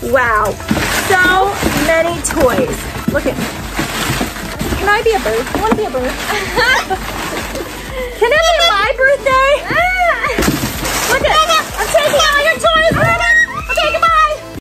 Wow, so many toys. Look at, can I be a bird? I want to be a bird.